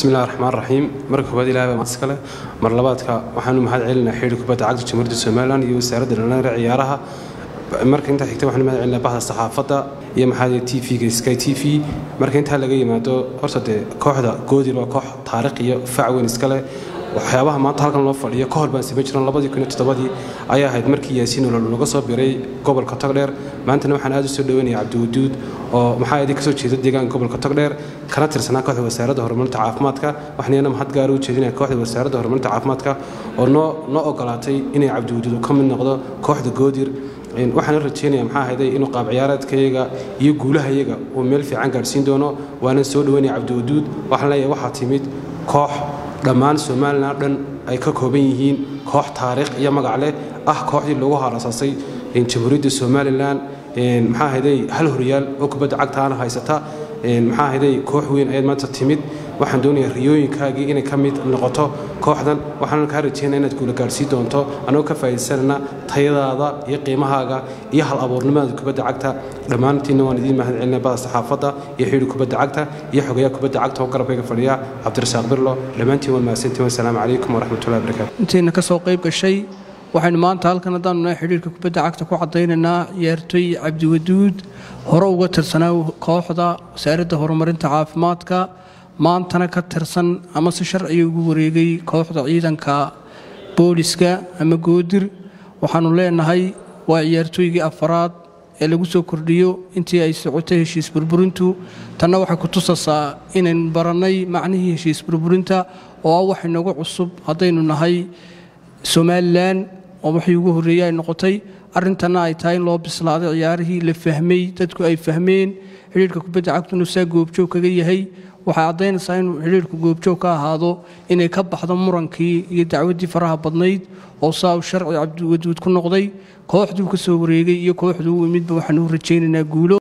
بسم الله الرحمن الرحيم مركب هذه لعبة مسكلة مرلباتك وحنو محل علنا حيل كبة عقد جمهورية الصوماليلاند يوسارد لنا عيارها marka inta xigta waxaan magacayna bahda saxaafada iyo maxaa TV Sky TV marka inta laga yimaado horta kooxda Goodir waa koox taariikh iyo facweyn iska leh waxyaabaha maanta halkan loo fadhiyo ka hor baan sii jiran 2017 ayaa ahayd markii Yaasiin laga soo biray gobolka Togdheer maanta waxaan aad u soo dhaweynayaa Cabdiwaduud oo maxaa ay ka soo jeedo deegaanka gobolka Togdheer kana tirsanaa kooxda wasaaradda horumarinta caafimaadka waxaana mahad gaar u jeedinaa kooxda wasaaradda horumarinta caafimaadka oo noo ogolaatay inay Cabdiwaduud ka mid noqdo kooxda Goodir waxaan rajeynayaa maxaa hayday inuu qaab ciyaareedkayga iyo guulahayaga oo meel fiican gaarsiin doono waana soo dhaweynaa Cabdiwaduud waxaan leeyahay waxa timid koox dhammaan Soomaaliland dhan ay ka kooban yihiin koox taariikh iyo magac leh kooxdii lagu haraasay Jamhuuriyadda Soomaaliland maxaa hayday hal horyaal oo kubadda cagta aan haysata maxaa hayday koox weyn ay maanta timid waxaan doonayaa riyooyinkaagii inay ka mid noqoto kooxdan waxaan ka rajeynayaa inaad guul gaarsiin doonto anoo ka faa'iideysanana tayadaada iyo qiimahaaga iyo hal abuurnimada kubadda cagta dhamaantiin waan idin mahadcelinaa bahda saxaafada iyo xiriir kubadda cagta iyo xogayaha kubadda cagta oo garabkayga fadhiya Cabdirasaaq Birlo dhamaantiin waan mahadsantiin wassalaamu calaykum waraxmatullaahi wabarakaatuh intiina ka soo qayb gashay waxaan maanta halkan hadaan xiriirka kubadda cagta ku cadeynaynaa ciyaartoy Cabdiwaduud hore uga tirsanaa kooxda wasaaradda horumarinta caafimaadka maantana ka tirsan ama si sharci ugu wareegay kooxda ciidanka booliska ama Goodir waxaanu leenahay waa ciyaartoygii afraad ee lagu soo kordhiyo intii ay socotay heshiis burburintu tanna waxa ku tusaysaa inaan baranay macnihii heshiis burburinta oo wax inagu cusub hadaynu nahay Soomaaliland oo wixii ugu horeeyay noqotay arintana ay tahay in loo bislaaday ciyaarihii la fahmay dadku ay fahmeen xiriirka kubadda cagtu nusaa goobjoog kaga yahay waxa cadeynaysaa in xiriirku goobjoog ka ahaado inay ka baxdo murankii iyo dacwadii faraha badnayd oo saaw sharci Cabdiwaduud ku noqday kooxdu ka soo wareegay iyo kooxdu midba waxaan u rajeynaynaa guulo